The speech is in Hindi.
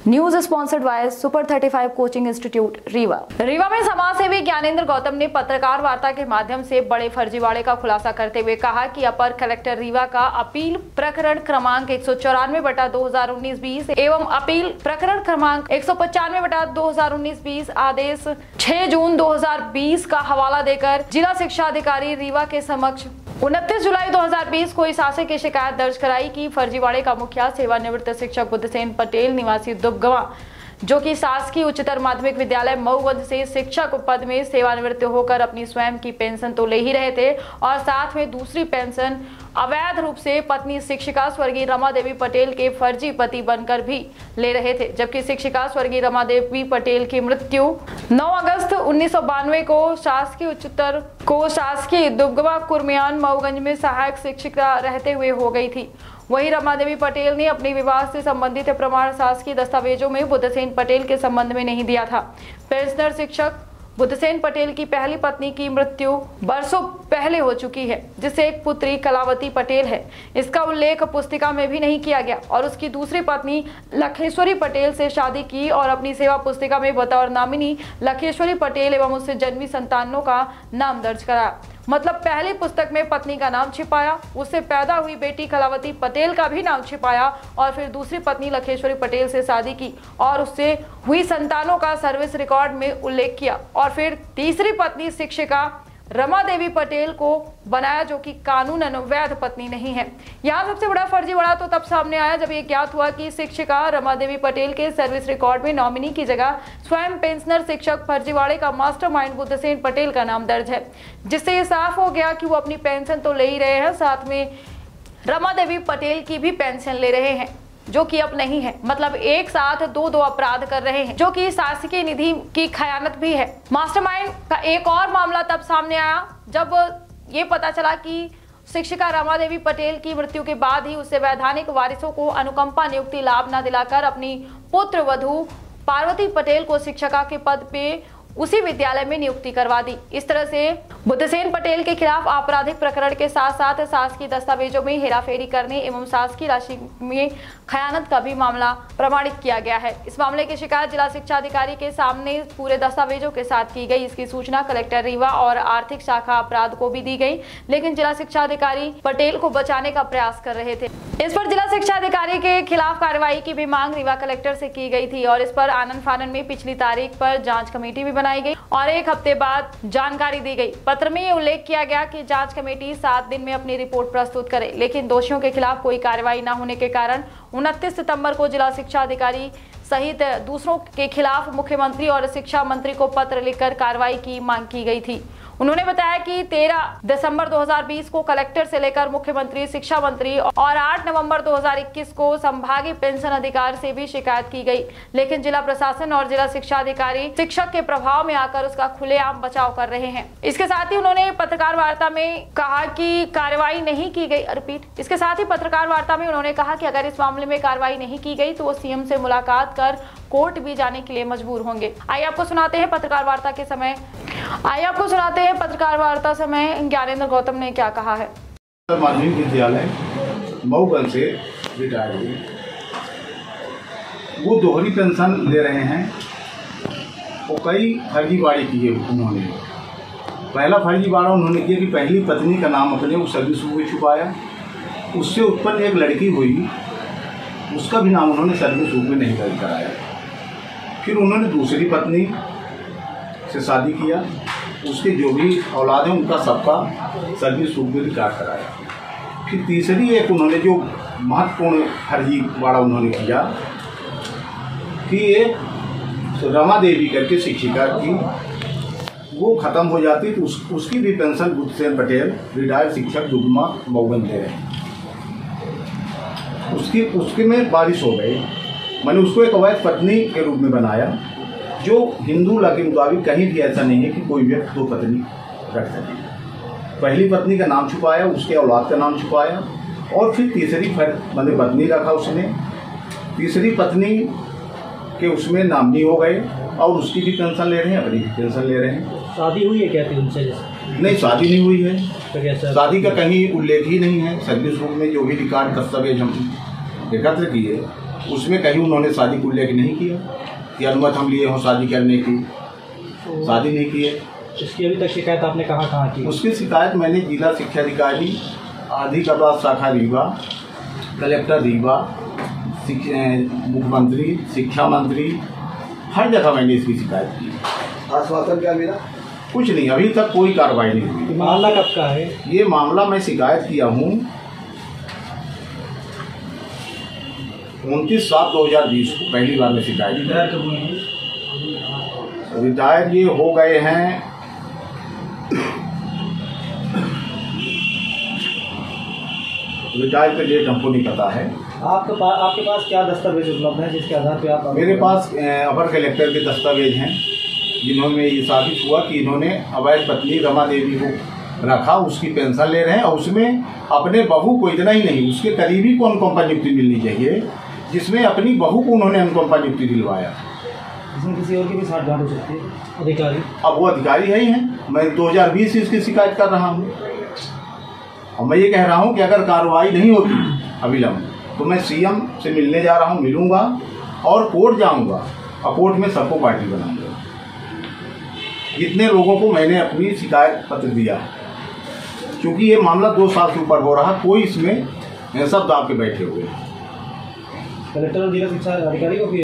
News sponsored by super 35 coaching institute Rewa. Rewa में समाज सेवी ज्ञानेंद्र गौतम ने पत्रकार वार्ता के माध्यम से बड़े फर्जीवाड़े का खुलासा करते हुए कहा कि अपर कलेक्टर रीवा का अपील प्रकरण क्रमांक 194/2019-20 एवं अपील प्रकरण क्रमांक 195/2019-20 आदेश 6 जून 2020 का हवाला देकर जिला शिक्षा अधिकारी रीवा के समक्ष 29 जुलाई 2020 को इस आशय की शिकायत दर्ज कराई कि फर्जीवाड़े का मुखिया सेवानिवृत्त शिक्षक बुद्धसेन पटेल निवासी दुबगवा, जो कि शासकीय उच्चतर माध्यमिक विद्यालय मऊगंज से शिक्षक पद में सेवानिवृत्त होकर अपनी स्वयं की पेंशन तो ले ही रहे थे और साथ में दूसरी पेंशन अवैध रूप से पत्नी शिक्षिका स्वर्गीय रमा देवी पटेल के फर्जी पति बनकर भी ले रहे थे, जबकि शिक्षिका स्वर्गीय रमा देवी पटेल की मृत्यु 9 अगस्त 1992 को शासकीय दुबगवा कुर्मियान मऊगंज में सहायक शिक्षिका रहते हुए हो गई थी। वहीं रमा देवी पटेल ने अपने विवाह से संबंधित प्रमाण शासकीय दस्तावेजों में बुद्धसेन पटेल के संबंध में नहीं दिया था। पेंशनर शिक्षक बुद्धसेन पटेल की पहली पत्नी की मृत्यु वर्षों पहले हो चुकी है, जिससे एक पुत्री कलावती पटेल है। इसका उल्लेख पुस्तिका में भी नहीं किया गया और उसकी दूसरी पत्नी लखेश्वरी पटेल से शादी की और अपनी सेवा पुस्तिका में बतौर नामिनी लखेश्वरी पटेल एवं उससे जन्मी संतानों का नाम दर्ज कराया। मतलब पहली पुस्तक में पत्नी का नाम छिपाया, उससे पैदा हुई बेटी कलावती पटेल का भी नाम छिपाया और फिर दूसरी पत्नी लखेश्वरी पटेल से शादी की और उससे हुई संतानों का सर्विस रिकॉर्ड में उल्लेख किया और फिर तीसरी पत्नी शिक्षिका रमा देवी पटेल को बनाया, जो कि कानूनन वैध पत्नी नहीं है। यहाँ सबसे बड़ा फर्जीवाड़ा तो तब सामने आया जब ये ज्ञात हुआ कि शिक्षिका रमा देवी पटेल के सर्विस रिकॉर्ड में नॉमिनी की जगह स्वयं पेंशनर शिक्षक फर्जीवाड़े का मास्टरमाइंड बुद्धसेन पटेल का नाम दर्ज है, जिससे ये साफ हो गया कि वो अपनी पेंशन तो ले ही रहे हैं, साथ में रमा देवी पटेल की भी पेंशन ले रहे हैं, जो कि अब नहीं है। मतलब एक साथ दो अपराध कर रहे हैं, जो कि शासकीय निधि की खयानत भी है। मास्टरमाइंड का एक और मामला तब सामने आया जब ये पता चला कि शिक्षिका रमा देवी पटेल की मृत्यु के बाद ही उसे वैधानिक वारिसों को अनुकंपा नियुक्ति लाभ न दिलाकर अपनी पुत्र वधू पार्वती पटेल को शिक्षिका के पद पे उसी विद्यालय में नियुक्ति करवा दी। इस तरह से बुद्धसेन पटेल के खिलाफ आपराधिक प्रकरण के साथ साथ शासकीय दस्तावेजों में हेराफेरी करने एवं शासकीय राशि में खयानत का भी मामला प्रमाणित किया गया है। इस मामले की शिकायत जिला शिक्षा अधिकारी के सामने पूरे दस्तावेजों के साथ की गई। इसकी सूचना कलेक्टर रीवा और आर्थिक शाखा अपराध को भी दी गई, लेकिन जिला शिक्षा अधिकारी पटेल को बचाने का प्रयास कर रहे थे। इस पर जिला शिक्षा अधिकारी के खिलाफ कार्रवाई की भी मांग रीवा कलेक्टर से की गई थी और इस पर आनन फानन में पिछली तारीख पर जांच कमेटी भी बनाई गई और 1 हफ्ते बाद जानकारी दी गई। पत्र में ये उल्लेख किया गया कि जांच कमेटी 7 दिन में अपनी रिपोर्ट प्रस्तुत करे, लेकिन दोषियों के खिलाफ कोई कार्रवाई न होने के कारण 29 सितंबर को जिला शिक्षा अधिकारी सहित दूसरों के खिलाफ मुख्यमंत्री और शिक्षा मंत्री को पत्र लिखकर कार्रवाई की मांग की गई थी। उन्होंने बताया कि 13 दिसंबर 2020 को कलेक्टर से लेकर मुख्यमंत्री, शिक्षा मंत्री और 8 नवंबर 2021 को संभागीय पेंशन अधिकारी से भी शिकायत की गई, लेकिन जिला प्रशासन और जिला शिक्षा अधिकारी शिक्षक के प्रभाव में आकर उसका खुलेआम बचाव कर रहे हैं। इसके साथ ही उन्होंने पत्रकार वार्ता में कहा कि कार्रवाई नहीं की गई। इसके साथ ही पत्रकार वार्ता में उन्होंने कहा कि अगर इस मामले में कार्रवाई नहीं की गई तो वो सीएम से मुलाकात कर कोर्ट भी जाने के लिए मजबूर होंगे। आइए आपको सुनाते हैं पत्रकार वार्ता समय ज्ञानेंद्र गौतम ने क्या कहा है। माध्यमिक विद्यालय मऊगंज से रिटायर हुए, वो दोहरी पेंशन ले रहे हैं। वो कई फर्जीवाड़े किए उन्होंने। पहला फर्जीवाड़ा उन्होंने किया कि पहली पत्नी का नाम अपने उस सर्विस बुक में छुपाया, उससे उत्पन्न एक लड़की हुई, उसका भी नाम उन्होंने सर्विस बुक में नहीं दर्ज कराया। फिर उन्होंने दूसरी पत्नी से शादी किया, उसके जो भी औलाद हैं उनका सबका सर्विस बुक में रिकॉर्ड कराया। फिर तीसरी एक उन्होंने जो महत्वपूर्ण फर्जीवाड़ा उन्होंने किया कि एक रमा देवी करके शिक्षिका की वो ख़त्म हो जाती तो उसकी भी पेंशन बुद्धसेन पटेल रिटायर्ड शिक्षक दुबगवा मऊगंज दे रहे। उसके में बारिश हो गई। मैंने उसको एक अवैध पत्नी के रूप में बनाया, जो हिंदू लॉ के मुताबिक कहीं भी ऐसा नहीं है कि कोई व्यक्ति 2 पत्नी रख सके। पहली पत्नी का नाम छुपाया, उसके औलाद का नाम छुपाया और फिर तीसरी पत्नी रखा उसने। तीसरी पत्नी के उसमें नामनी हो गए और उसकी भी पेंशन ले रहे हैं, अपनी भी पेंशन ले रहे हैं। शादी हुई है क्या थी उनसे? नहीं, शादी नहीं हुई है। तो कैसा? शादी का कहीं उल्लेख ही नहीं है। सर्विस बुक में जो भी रिकॉर्ड दस्तावेज हम एकत्र किए उसमें कहीं उन्होंने शादी को लेकर नहीं किया कि अनुमति हम लिए हों शादी करने की, शादी नहीं किए। इसकी अभी तक शिकायत आपने कहाँ की? उसकी शिकायत मैंने जिला शिक्षा अधिकारी, अधिकारी शाखा रीवा, कलेक्टर रीवा, मुख्यमंत्री, शिक्षा मंत्री, हर जगह मैंने इसकी शिकायत की। आश्वासन क्या मिला? कुछ नहीं, अभी तक कोई कार्रवाई नहीं हुई। मामला कब का है? ये मामला मैं शिकायत किया हूँ 29/7/2020 को, पहली बार में शिकायत किया। रिटायर ये हो गए हैं रिटायर का डेट हमको नहीं पता है। आपके पास क्या दस्तावेज उपलब्ध है जिसके आधार पे आप? मेरे पास अपर कलेक्टर के दस्तावेज हैं जिन्होंने ये साबित हुआ कि इन्होंने अवैध पत्नी रमा देवी को रखा, उसकी पेंशन ले रहे हैं और उसमें अपने बहू को, इतना ही नहीं, उसके करीबी को अनुकंपा नियुक्ति मिलनी चाहिए, जिसमें अपनी बहू को उन्होंने अनुकंपा नियुक्ति दिलवाया। इसमें किसी और की भी साठगांठ हो सकती है अधिकारी? अब वो अधिकारी है ही हैं। मैं 2020 से इसकी शिकायत कर रहा हूँ और मैं ये कह रहा हूँ कि अगर कार्रवाई नहीं होती अविलंब तो मैं सीएम से मिलने जा रहा हूँ, मिलूंगा और कोर्ट जाऊंगा और कोर्ट में सबको पार्टी बनाऊंगा। जितने लोगों को मैंने अपनी शिकायत पत्र दिया है, क्योंकि ये मामला 2 साल से ऊपर हो रहा, कोई इसमें सब दाब के बैठे हुए। कलेक्टर और जिला शिक्षा अधिकारी को भी